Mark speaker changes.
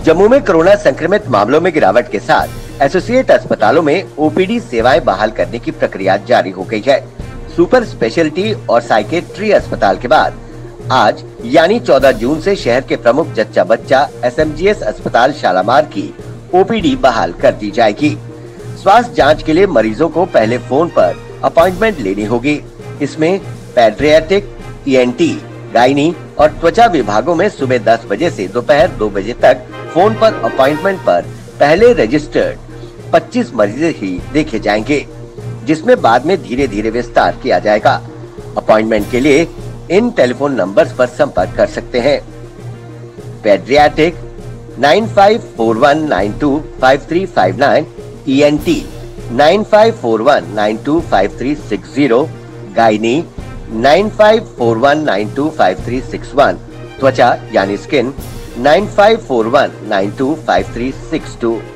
Speaker 1: जम्मू में कोरोना संक्रमित मामलों में गिरावट के साथ एसोसिएट अस्पतालों में ओपीडी सेवाएं बहाल करने की प्रक्रिया जारी हो गई है। सुपर स्पेशलिटी और साइकेट्री अस्पताल के बाद आज यानी 14 जून से शहर के प्रमुख जच्चा बच्चा एसएमजीएस अस्पताल शालामार की ओपीडी बहाल कर दी जाएगी। स्वास्थ्य जांच के लिए मरीजों को पहले फोन पर अपॉइंटमेंट लेनी होगी। इसमें पैडियाट्रिक, ईएनटी, गायनी और त्वचा विभागों में सुबह 10 बजे से दोपहर 2 बजे तक फोन पर अपॉइंटमेंट पर पहले रजिस्टर्ड 25 मरीज ही देखे जाएंगे, जिसमें बाद में धीरे धीरे विस्तार किया जाएगा। अपॉइंटमेंट के लिए इन टेलीफोन नंबर्स पर संपर्क कर सकते हैं। पैडियाट्रिक 9541925359, ईएनटी 9541925360, गायनी 9541925361, त्वचा यानी स्किन 9541925362।